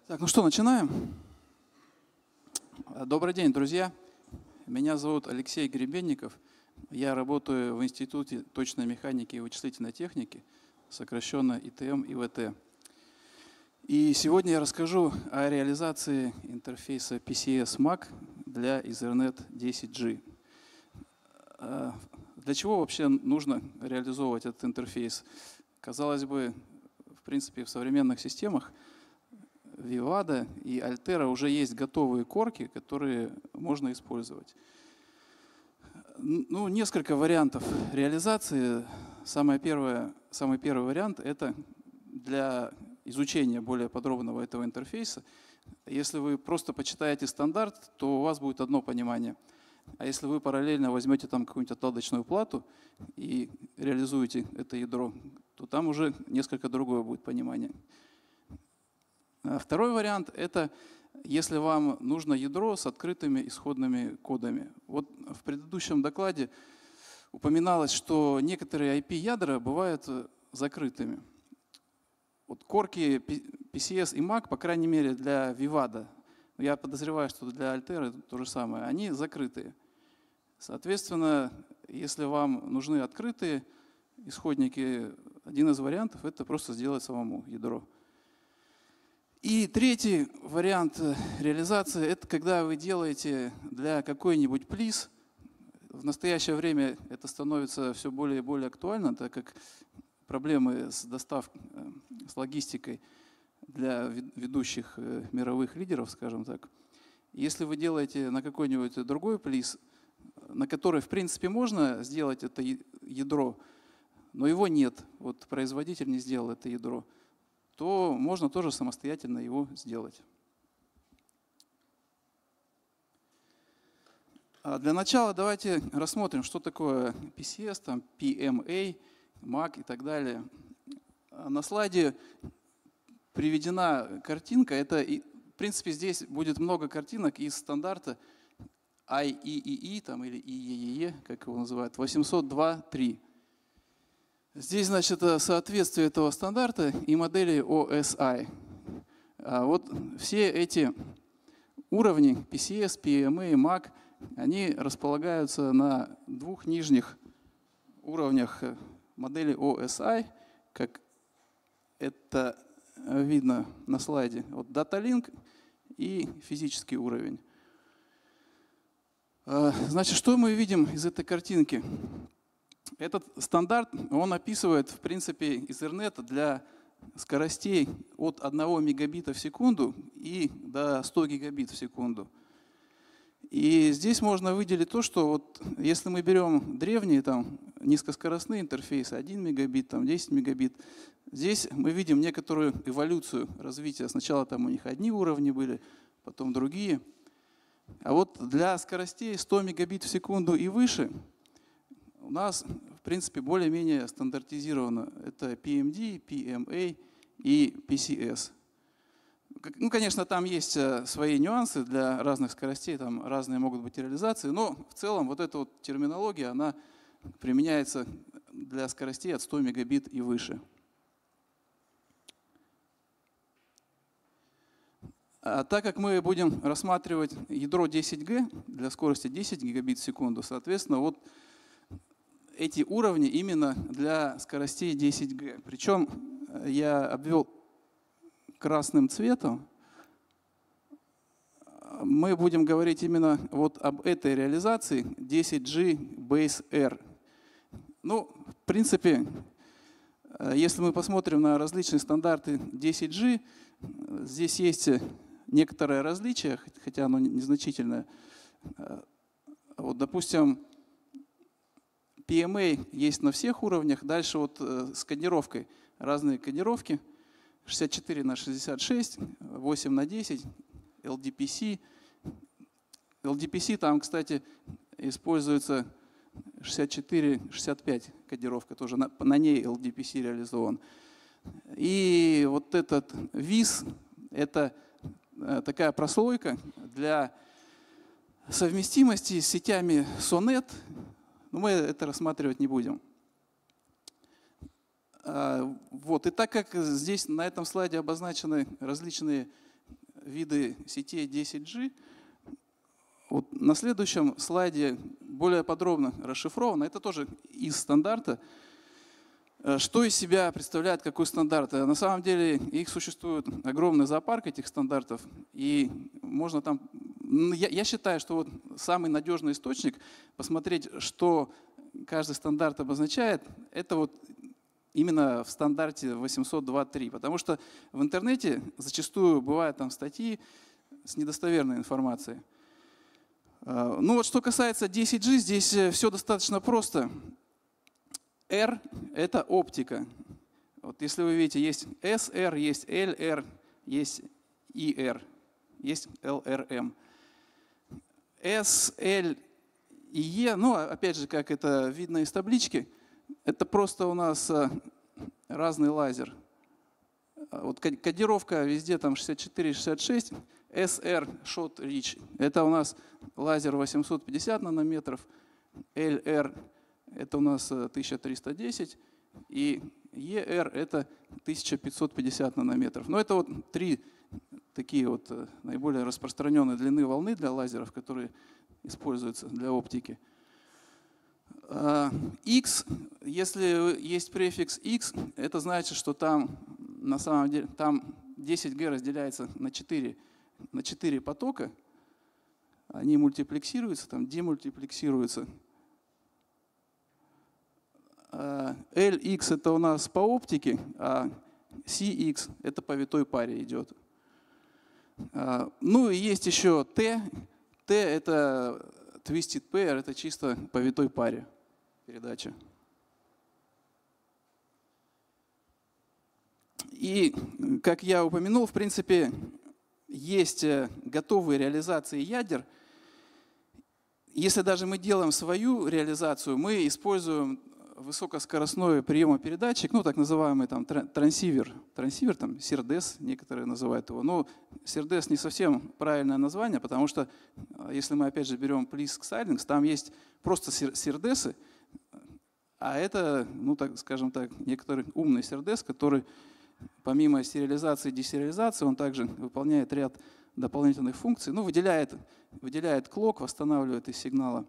Так, ну что, начинаем? Добрый день, друзья. Меня зовут Алексей Гребенников. Я работаю в Институте точной механики и вычислительной техники, сокращенно ИТМ ИВТ. И сегодня я расскажу о реализации интерфейса PCS-MAC для Ethernet 10G. Для чего вообще нужно реализовывать этот интерфейс? Казалось бы, в принципе, в современных системах Vivado и Altera уже есть готовые корки, которые можно использовать. Ну, несколько вариантов реализации. Самый первый вариант – это для изучения более подробного этого интерфейса. Если вы просто почитаете стандарт, то у вас будет одно понимание. А если вы параллельно возьмете там какую-нибудь отладочную плату и реализуете это ядро, то там уже несколько другое будет понимание. Второй вариант – это если вам нужно ядро с открытыми исходными кодами. Вот в предыдущем докладе упоминалось, что некоторые IP-ядра бывают закрытыми. Вот корки PCS и MAC, по крайней мере для Vivado, я подозреваю, что для Altera то же самое, они закрытые. Соответственно, если вам нужны открытые исходники, один из вариантов – это просто сделать самому ядро. И третий вариант реализации – это когда вы делаете для какой-нибудь плиз. В настоящее время это становится все более и более актуально, так как проблемы с доставкой, с логистикой для ведущих мировых лидеров, скажем так. Если вы делаете на какой-нибудь другой плиз, на который, в принципе, можно сделать это ядро, но его нет, вот производитель не сделал это ядро, то можно тоже самостоятельно его сделать. Для начала давайте рассмотрим, что такое PCS, там PMA, MAC и так далее. На слайде приведена картинка. Это, в принципе, здесь будет много картинок из стандарта IEEE там, или IEEE, как его называют, 802.3. Здесь, значит, соответствие этого стандарта и модели OSI. Вот все эти уровни PCS, PMA, MAC, они располагаются на двух нижних уровнях модели OSI, как это видно на слайде. Вот Data Link и физический уровень. Значит, что мы видим из этой картинки? Этот стандарт, он описывает, в принципе, Ethernet для скоростей от 1 мегабита в секунду и до 100 гигабит в секунду. И здесь можно выделить то, что вот если мы берем древние там, низкоскоростные интерфейсы, 1 мегабит, там, 10 мегабит, здесь мы видим некоторую эволюцию развития. Сначала там у них одни уровни были, потом другие. А вот для скоростей 100 мегабит в секунду и выше у нас, в принципе, более-менее стандартизировано. Это PMD, PMA и PCS. Ну, конечно, там есть свои нюансы для разных скоростей, там разные могут быть реализации, но в целом вот эта вот терминология, она применяется для скоростей от 100 мегабит и выше. А так как мы будем рассматривать ядро 10G для скорости 10 гигабит в секунду, соответственно, вот эти уровни именно для скоростей 10G. Причем я обвел красным цветом. Мы будем говорить именно вот об этой реализации 10G Base R. Ну, в принципе, если мы посмотрим на различные стандарты 10G, здесь есть некоторое различие, хотя оно незначительное. Вот, допустим, PMA есть на всех уровнях. Дальше вот с кодировкой. Разные кодировки. 64 на 66, 8 на 10, LDPC. LDPC там, кстати, используется 64-65 кодировка. Тоже на ней LDPC реализован. И вот этот VIS – это такая прослойка для совместимости с сетями SONET. Но мы это рассматривать не будем. Вот. И так как здесь на этом слайде обозначены различные виды сетей 10G. Вот на следующем слайде более подробно расшифровано. Это тоже из стандарта. Что из себя представляет какой стандарт? На самом деле их существует огромный зоопарк, этих стандартов. И можно там… Я считаю, что вот самый надежный источник посмотреть, что каждый стандарт обозначает, это вот именно в стандарте 802.3. Потому что в интернете зачастую бывают там статьи с недостоверной информацией. Ну вот что касается 10G, здесь все достаточно просто. R – это оптика. Вот если вы видите, есть SR, есть LR, есть ER, есть LRM. S, L и E, ну опять же, как это видно из таблички, это просто у нас разный лазер. Вот кодировка везде там 64-66. SR Short Reach – это у нас лазер 850 нанометров. LR – это у нас 1310. И ER – это 1550 нанометров. Но это вот три такие вот наиболее распространенные длины волны для лазеров, которые используются для оптики. X, если есть префикс X, это значит, что там на самом деле там 10G разделяется на 4 потока. Они мультиплексируются, там демультиплексируются. LX это у нас по оптике, а CX это по витой паре идет. Ну и есть еще T. T это Twisted Pair, это чисто по витой паре передача. И, как я упомянул, в принципе, есть готовые реализации ядер. Если даже мы делаем свою реализацию, мы используем высокоскоростной приемопередатчик, ну так называемый там трансивер, там SIRDES некоторые называют его. Но SIRDES не совсем правильное название, потому что если мы опять же берем Plisk Xilinx, там есть просто SIRDES, а это, ну так скажем так, некоторый умный SIRDES, который помимо сериализации и десериализации, он также выполняет ряд дополнительных функций, ну выделяет клок, восстанавливает из сигнала.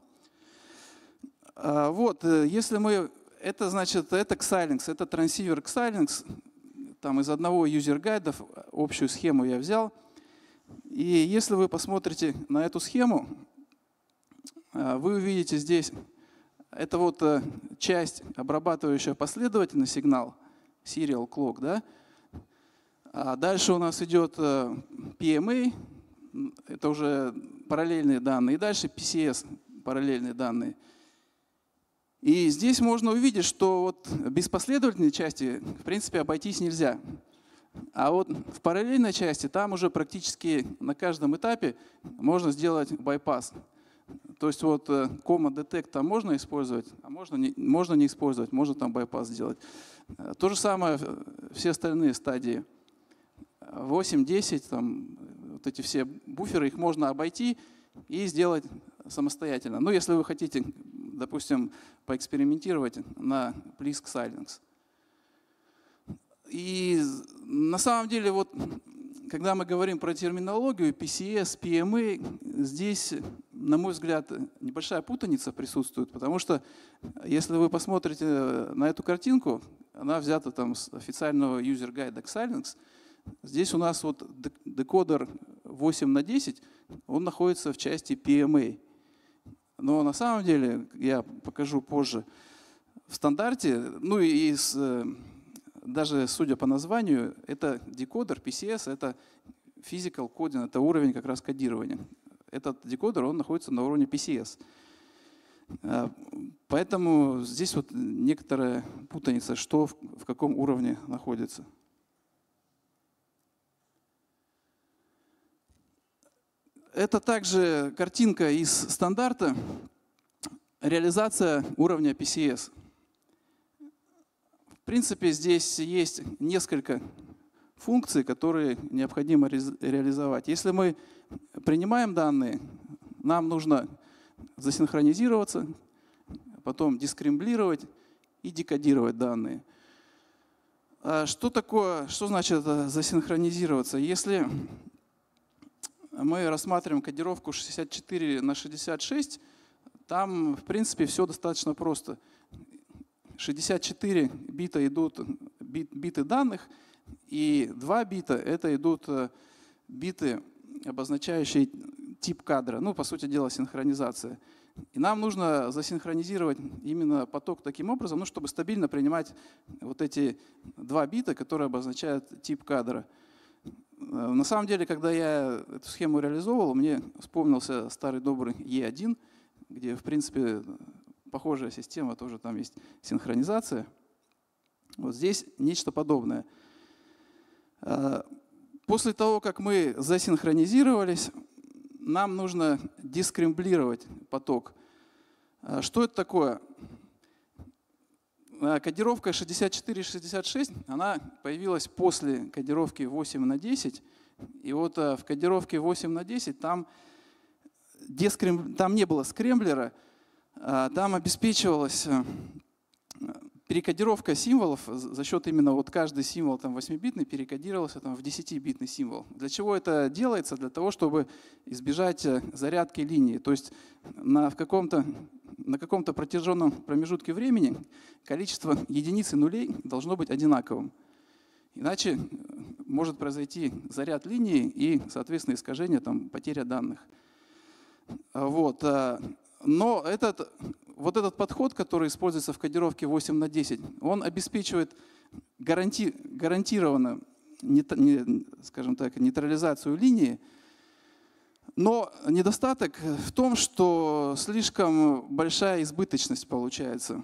Вот, если мы… Это значит, это Xilinx, это трансивер Xilinx. Там из одного юзер-гайдов общую схему я взял. И если вы посмотрите на эту схему, вы увидите здесь, это вот часть, обрабатывающая последовательный сигнал, serial clock, да? А дальше у нас идет PMA, это уже параллельные данные, и дальше PCS, параллельные данные. И здесь можно увидеть, что вот без последовательной части, в принципе, обойтись нельзя. А вот в параллельной части там уже практически на каждом этапе можно сделать байпас. То есть вот comma detect там можно использовать, а можно не использовать, можно там байпас сделать. То же самое все остальные стадии. 8, 10, там, вот эти все буферы, их можно обойти и сделать самостоятельно. Ну, если вы хотите, допустим, поэкспериментировать на Plisk Xilinx. И на самом деле, вот, когда мы говорим про терминологию PCS, PMA, здесь, на мой взгляд, небольшая путаница присутствует, потому что если вы посмотрите на эту картинку, она взята там с официального юзер-гайда Xilinx. Здесь у нас вот декодер 8 на 10, он находится в части PMA. Но на самом деле, я покажу позже, в стандарте, ну и даже судя по названию, это декодер, PCS, это physical coding, это уровень как раз кодирования. Этот декодер, он находится на уровне PCS. Поэтому здесь вот некоторая путаница, что в каком уровне находится. Это также картинка из стандарта, реализация уровня PCS. В принципе, здесь есть несколько функций, которые необходимо реализовать. Если мы принимаем данные, нам нужно засинхронизироваться, потом дескремблировать и декодировать данные. Что значит засинхронизироваться? Если мы рассматриваем кодировку 64 на 66, там, в принципе, все достаточно просто. 64 бита идут биты данных, и 2 бита это идут биты, обозначающие тип кадра. Ну, по сути дела, синхронизация. И нам нужно засинхронизировать именно поток таким образом, ну, чтобы стабильно принимать вот эти 2 бита, которые обозначают тип кадра. На самом деле, когда я эту схему реализовывал, мне вспомнился старый добрый E1, где, в принципе, похожая система, тоже там есть синхронизация. Вот здесь нечто подобное. После того, как мы засинхронизировались, нам нужно дескремблировать поток. Что это такое? Кодировка 64-66, она появилась после кодировки 8 на 10. И вот в кодировке 8 на 10 там не было скремблера, там обеспечивалась перекодировка символов за счет именно вот каждый символ там 8-битный перекодировался там в 10-битный символ. Для чего это делается? Для того, чтобы избежать зарядки линии. То есть на каком-то протяженном промежутке времени количество единиц и нулей должно быть одинаковым. Иначе может произойти заряд линии и, соответственно, искажение, там, потеря данных. Вот. Но вот этот подход, который используется в кодировке 8 на 10, он обеспечивает гарантированно, скажем так, нейтрализацию линии. Но недостаток в том, что слишком большая избыточность получается.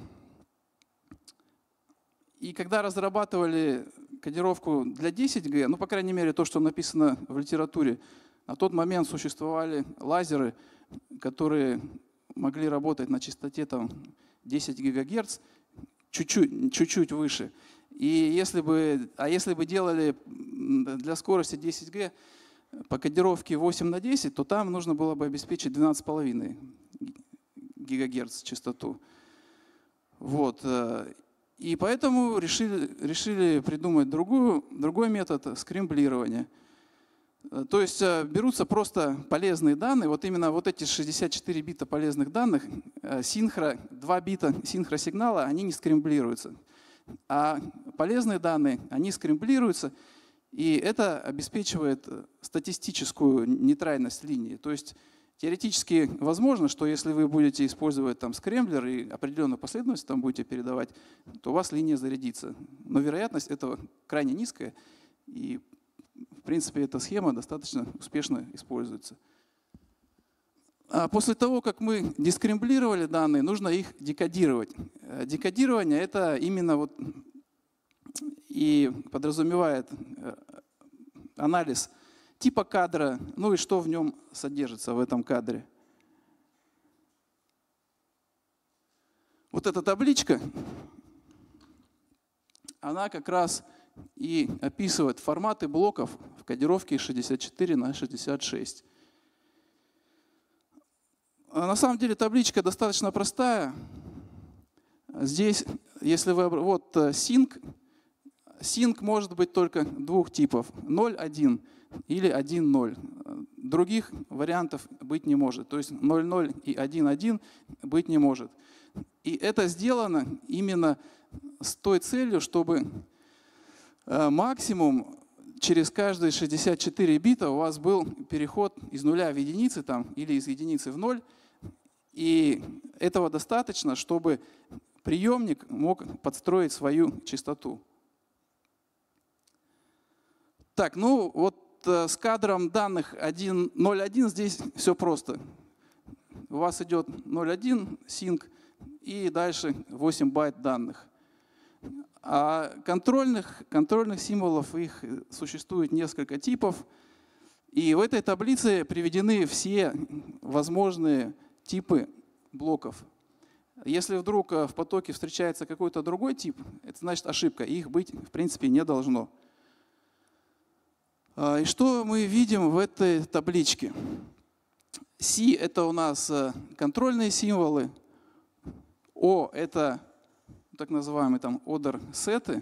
И когда разрабатывали кодировку для 10G, ну, по крайней мере, то, что написано в литературе, на тот момент существовали лазеры, которые могли работать на частоте там, 10 ГГц, чуть-чуть выше. И если бы делали для скорости 10G по кодировке 8 на 10, то там нужно было бы обеспечить 12,5 ГГц частоту. Вот. И поэтому решили придумать другой метод скремблирования. То есть берутся просто полезные данные, вот именно вот эти 64 бита полезных данных, 2 бита синхросигнала, они не скремблируются. А полезные данные, они скремблируются, и это обеспечивает статистическую нейтральность линии. То есть теоретически возможно, что если вы будете использовать там скремблер и определенную последовательность там будете передавать, то у вас линия зарядится. Но вероятность этого крайне низкая, и в принципе эта схема достаточно успешно используется. А после того, как мы дескремблировали данные, нужно их декодировать. Декодирование — это именно вот и подразумевает анализ типа кадра, ну и что в нем содержится в этом кадре. Вот эта табличка, она как раз и описывает форматы блоков в кодировке 64 на 66. На самом деле табличка достаточно простая. Здесь, если вы... Вот sync. Sync может быть только двух типов. 0,1 или 1,0. Других вариантов быть не может. То есть 0,0 и 1,1 быть не может. И это сделано именно с той целью, чтобы максимум через каждые 64 бита у вас был переход из нуля в единицы там, или из единицы в ноль. И этого достаточно, чтобы приемник мог подстроить свою частоту. Так, ну вот с кадром данных 0,1 здесь все просто. У вас идет 0,1 sync и дальше 8 байт данных. А контрольных символов их существует несколько типов. И в этой таблице приведены все возможные типы блоков. Если вдруг в потоке встречается какой-то другой тип, это значит ошибка, и их быть в принципе не должно. И что мы видим в этой табличке? C — это у нас контрольные символы, O — это так называемые там order сеты,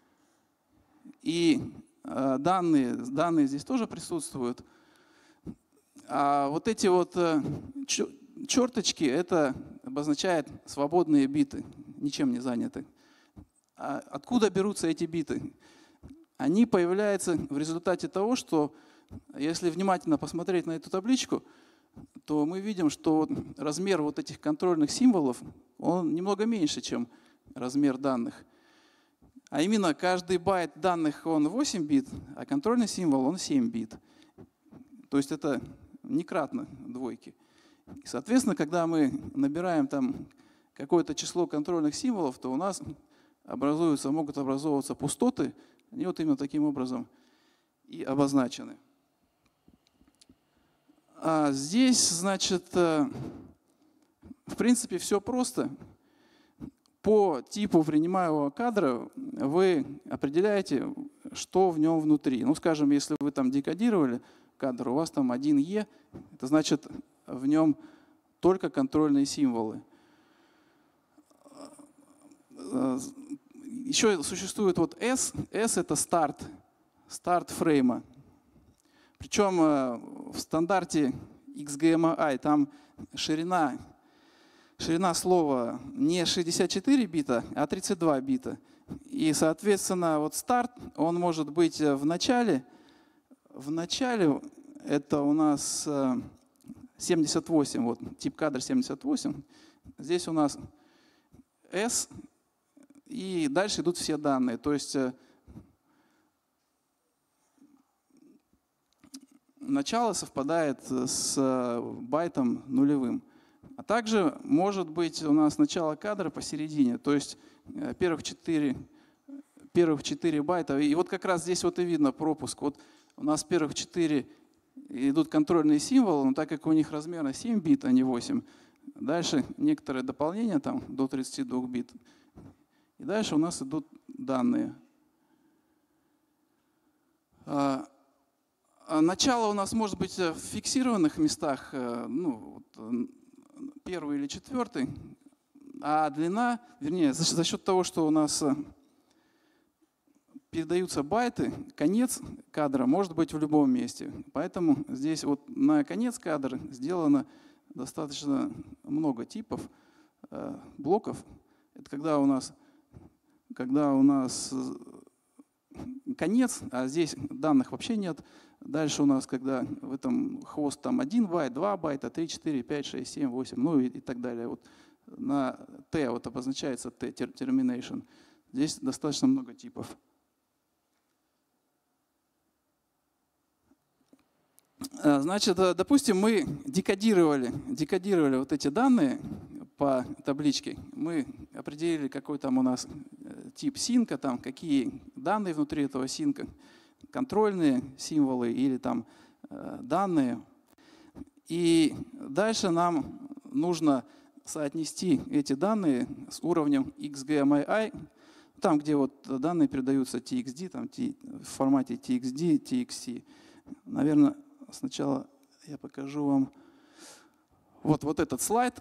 и данные здесь тоже присутствуют. А вот эти вот черточки, это обозначает свободные биты, ничем не заняты. А откуда берутся эти биты? Они появляются в результате того, что если внимательно посмотреть на эту табличку, то мы видим, что размер вот этих контрольных символов, он немного меньше, чем размер данных. А именно каждый байт данных, он 8 бит, а контрольный символ, он 7 бит. То есть это некратно двойки. И, соответственно, когда мы набираем там какое-то число контрольных символов, то у нас могут образовываться пустоты, они вот именно таким образом и обозначены. А здесь, значит, в принципе, все просто. По типу принимаемого кадра вы определяете, что в нем внутри. Ну, скажем, если вы там декодировали кадр, у вас там 1Е, это значит, в нем только контрольные символы. Еще существует вот S. S — это старт фрейма. Причем в стандарте XGMI там ширина слова не 64 бита, а 32 бита. И, соответственно, вот старт, он может быть в начале. В начале это у нас 78, вот тип кадр 78. Здесь у нас S, и дальше идут все данные. То есть начало совпадает с байтом нулевым. А также может быть у нас начало кадра посередине, то есть первых 4 байта. И вот как раз здесь вот и видно пропуск. Вот у нас первых 4 идут контрольные символы, но так как у них размерно 7 бит, а не 8, дальше некоторые дополнения там до 32 бит. И дальше у нас идут данные. Начало у нас может быть в фиксированных местах, ну, первый или четвертый, а длина, вернее, за счет того, что у нас передаются байты, конец кадра может быть в любом месте. Поэтому здесь вот на конец кадра сделано достаточно много типов, блоков. Это когда у нас конец, а здесь данных вообще нет. Дальше у нас, когда в этом хвост там 1 байт, 2 байта, 3, 4, 5, 6, 7, 8, ну и так далее. Вот на T вот обозначается T, termination. Здесь достаточно много типов. Значит, допустим, мы декодировали вот эти данные по табличке. Мы определили, какой там у нас тип синка, там, какие данные внутри этого синка, контрольные символы или там данные. И дальше нам нужно соотнести эти данные с уровнем XGMI, там, где вот данные передаются TXD, там, в формате TXD, TXC. Наверное, сначала я покажу вам вот этот слайд.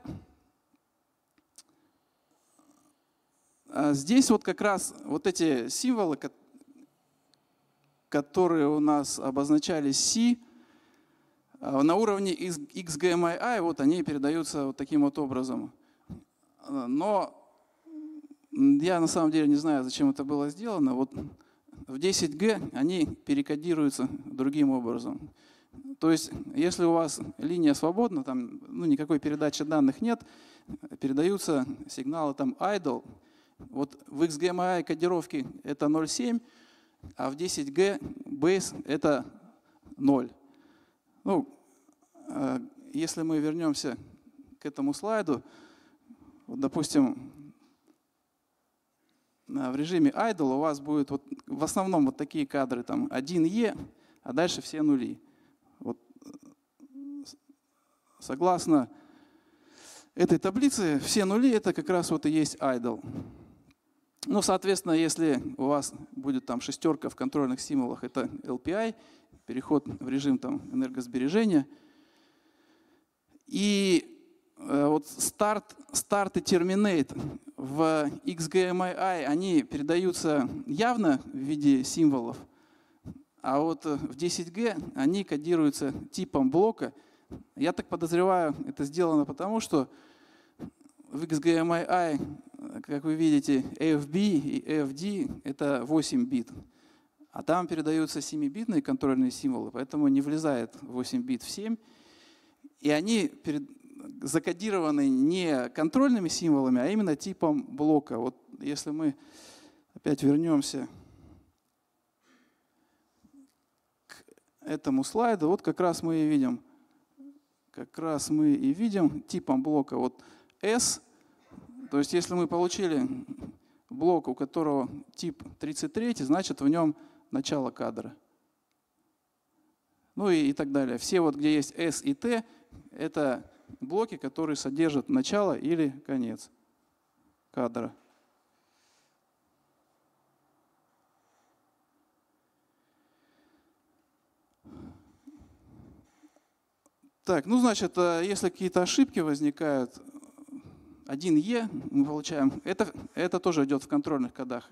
Здесь вот как раз вот эти символы, которые у нас обозначались C, на уровне XGMI, вот они передаются вот таким вот образом. Но я на самом деле не знаю, зачем это было сделано. Вот в 10G они перекодируются другим образом. То есть, если у вас линия свободна, там никакой передачи данных нет, передаются сигналы там idle. Вот в XGMI кодировке это 0,7, а в 10G base это 0. Ну, если мы вернемся к этому слайду, вот, допустим, в режиме idle у вас будет вот, в основном вот такие кадры, там 1E, а дальше все нули. Вот, согласно этой таблице, все нули это как раз вот и есть idle. Ну, соответственно, если у вас будет там шестерка в контрольных символах, это LPI, переход в режим там энергосбережения. И вот старт и terminate в XGMI, они передаются явно в виде символов, а вот в 10G они кодируются типом блока, Я так подозреваю, это сделано потому, что в XGMII, как вы видите, AFB и AFD — это 8 бит, а там передаются 7-битные контрольные символы, поэтому не влезает 8 бит в 7. И они закодированы не контрольными символами, а именно типом блока. Вот если мы опять вернемся к этому слайду, вот как раз мы и видим типом блока вот S. То есть если мы получили блок, у которого тип 33, значит в нем начало кадра. Ну и так далее. Все вот, где есть S и T, это блоки, которые содержат начало или конец кадра. Так, ну значит, если какие-то ошибки возникают, 1E мы получаем, это тоже идет в контрольных кодах.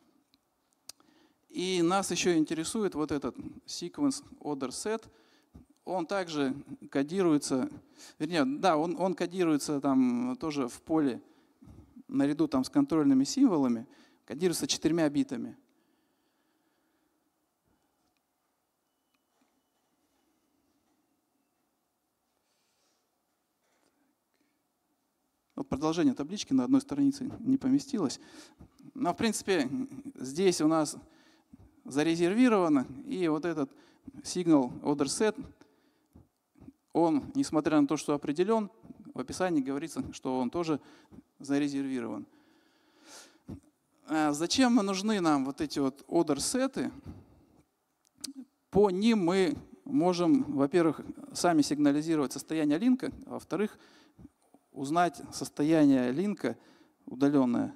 И нас еще интересует вот этот sequence order set. Он также кодируется, вернее, да, он кодируется там тоже в поле наряду там с контрольными символами, кодируется 4 битами. Вот продолжение таблички на одной странице не поместилось. Но в принципе здесь у нас зарезервировано, и вот этот signal order set, он, несмотря на то, что определен, в описании говорится, что он тоже зарезервирован. Зачем нужны нам вот эти вот order сеты? По ним мы можем, во-первых, сами сигнализировать состояние линка, а во-вторых, узнать состояние линка удаленное.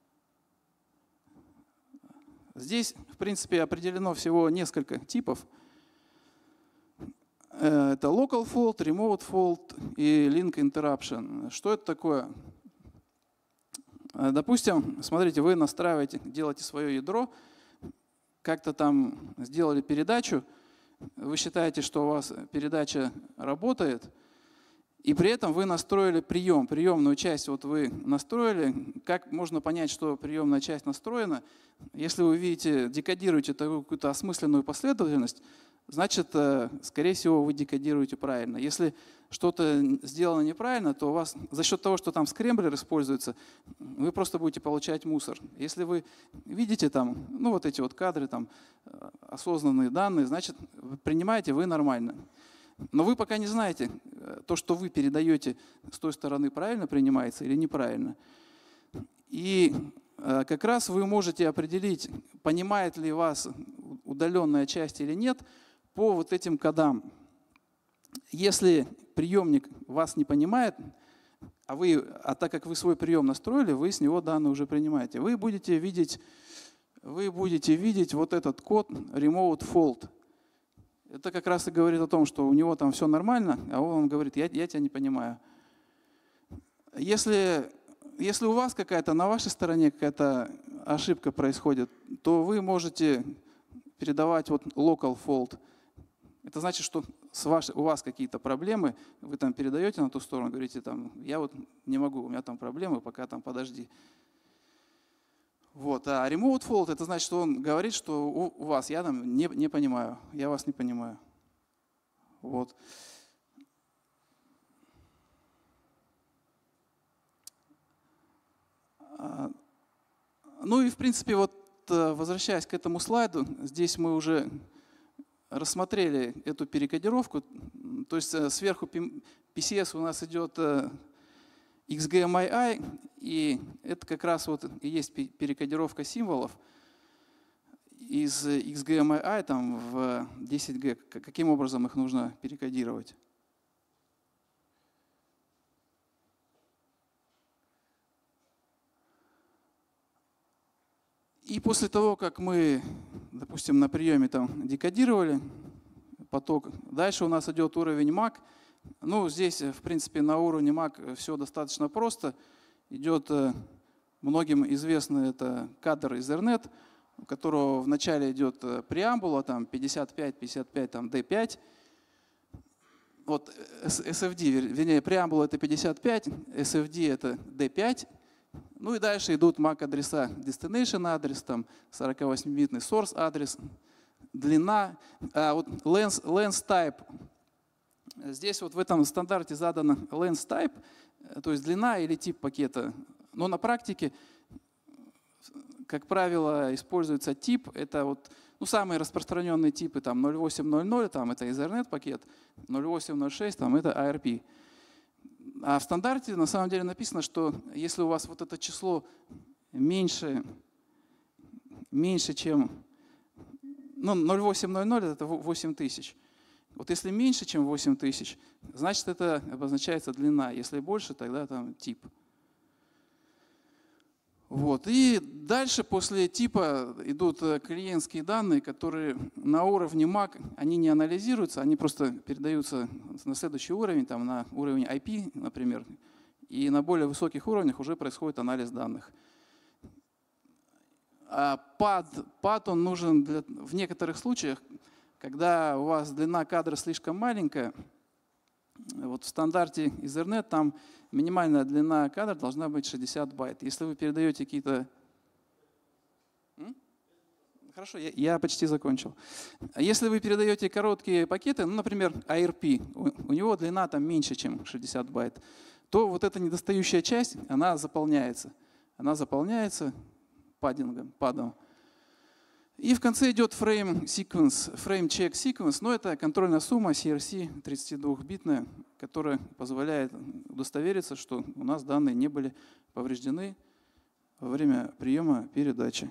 Здесь, в принципе, определено всего несколько типов. Это local fault, remote fault и link interruption. Что это такое? Допустим, смотрите, вы настраиваете, делаете свое ядро, как-то там сделали передачу, вы считаете, что у вас передача работает, и при этом вы настроили приемную часть вот вы настроили. Как можно понять, что приемная часть настроена? Если вы видите, декодируете какую-то осмысленную последовательность, значит, скорее всего, вы декодируете правильно. Если что-то сделано неправильно, то у вас за счет того, что там скрэмблер используется, вы просто будете получать мусор. Если вы видите там, ну вот эти вот кадры, там, осознанные данные, значит, принимаете вы нормально. Но вы пока не знаете, то, что вы передаете с той стороны, правильно принимается или неправильно. И как раз вы можете определить, понимает ли вас удаленная часть или нет, по вот этим кодам. Если приемник вас не понимает, а так как вы свой прием настроили, вы с него данные уже принимаете, вы будете видеть вот этот код remote fault. Это как раз и говорит о том, что у него там все нормально, а он говорит, я тебя не понимаю. Если у вас на вашей стороне какая-то ошибка происходит, то вы можете передавать вот local fault. Это значит, что у вас какие-то проблемы, вы там передаете на ту сторону, говорите, там, я вот не могу, у меня там проблемы, пока там подожди. Вот. А remote fault — это значит, что он говорит, что у вас, я там не понимаю, я вас не понимаю. Вот. Ну и в принципе, вот возвращаясь к этому слайду, здесь мы уже рассмотрели эту перекодировку. То есть сверху PCS у нас идет XGMII, и это как раз вот и есть перекодировка символов из XGMII там, в 10G. Каким образом их нужно перекодировать? И после того, как мы, допустим, на приеме там декодировали поток, дальше у нас идет уровень MAC. Ну, здесь, в принципе, на уровне MAC все достаточно просто. Идет многим известный это кадр Ethernet, у которого вначале идет преамбула, там 55, там D5. вот SFD, вернее, преамбула это 55, SFD это D5. Ну и дальше идут MAC-адреса, destination адрес, там 48-битный source адрес, длина, вот length type. Здесь вот в этом стандарте задано length type, то есть длина или тип пакета. Но на практике, как правило, используется тип. Это вот, ну, самые распространенные типы, там 0800, там это Ethernet пакет, 0806, там это ARP. А в стандарте на самом деле написано, что если у вас вот это число меньше чем, ну, 0800 это 8000. Вот если меньше, чем 8000, значит это обозначается длина. Если больше, тогда там тип. Вот. И дальше после типа идут клиентские данные, которые на уровне MAC, они не анализируются, они просто передаются на следующий уровень, там, на уровень IP, например. И на более высоких уровнях уже происходит анализ данных. А PAD он нужен в некоторых случаях, когда у вас длина кадра слишком маленькая. Вот в стандарте Ethernet там минимальная длина кадра должна быть 60 байт. Если вы передаете какие-то... Хорошо, я почти закончил. Если вы передаете короткие пакеты, ну, например, ARP, у него длина там меньше, чем 60 байт, то вот эта недостающая часть, она заполняется. Она заполняется падом. И в конце идет frame check sequence, но это контрольная сумма CRC 32-битная, которая позволяет удостовериться, что у нас данные не были повреждены во время приема передачи.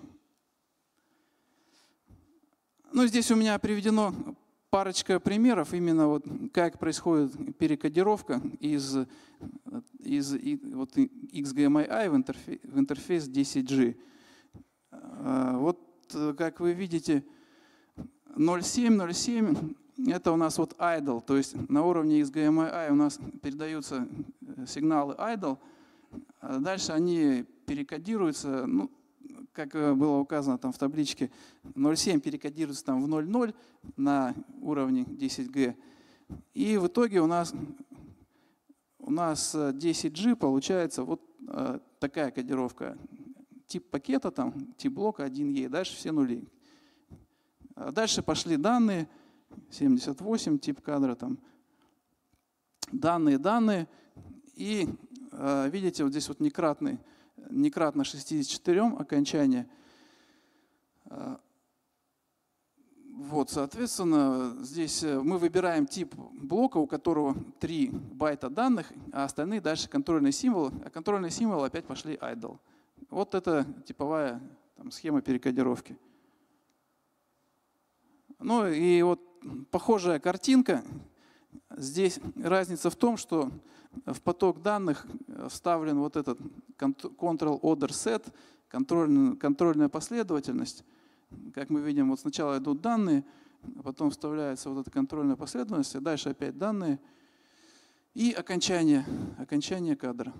Ну, здесь у меня приведено парочка примеров, именно вот как происходит перекодировка из вот XGMI в интерфейс 10G. Вот как вы видите, 0.7 это у нас вот idle, то есть на уровне XGMI у нас передаются сигналы idle, а дальше они перекодируются, ну, как было указано там в табличке, 0.7 перекодируется там в 0.0 на уровне 10G, и в итоге у нас 10G получается вот такая кодировка. Тип пакета, там, тип блока 1E, дальше все нули. Дальше пошли данные, 78, тип кадра, там, данные. И видите, вот здесь вот некратно 64 окончание. Вот, соответственно, здесь мы выбираем тип блока, у которого 3 байта данных, а остальные дальше контрольные символы. А контрольные символы опять пошли idle. Вот это типовая там, схема перекодировки. Ну и вот похожая картинка. Здесь разница в том, что в поток данных вставлен вот этот control order set, контрольная последовательность. Как мы видим, вот сначала идут данные, а потом вставляется вот эта контрольная последовательность, а дальше опять данные и окончание кадра.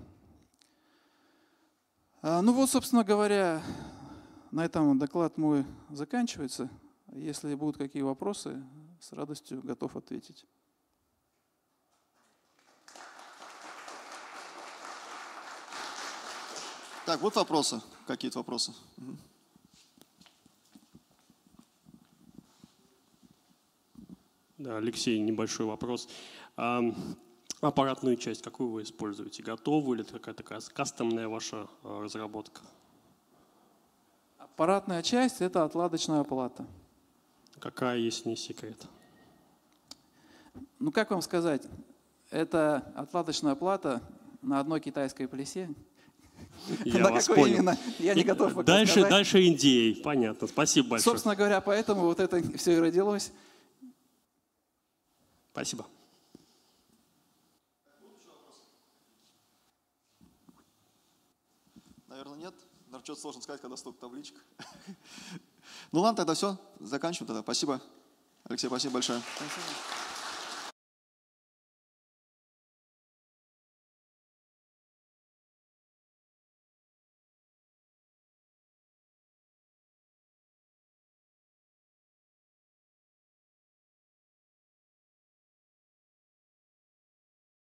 Ну вот, собственно говоря, на этом доклад мой заканчивается. Если будут какие вопросы, с радостью готов ответить. Так, вот вопросы. Какие-то вопросы? Да, Алексей, небольшой вопрос. Аппаратную часть какую вы используете? Готовую или какая-то кастомная ваша разработка? Аппаратная часть – это отладочная плата. Какая, если не секрет? Ну, как вам сказать, это отладочная плата на одной китайской плесе. Я вас понял. Именно? Я не готов пока сказать. Дальше Индии. Понятно. Спасибо большое. Собственно говоря, поэтому вот это все и родилось. Спасибо. Наверное, нет. Наверное, что-то сложно сказать, когда столько табличек. Ну ладно, тогда все. Заканчиваем тогда. Спасибо. Алексей, спасибо большое. Спасибо.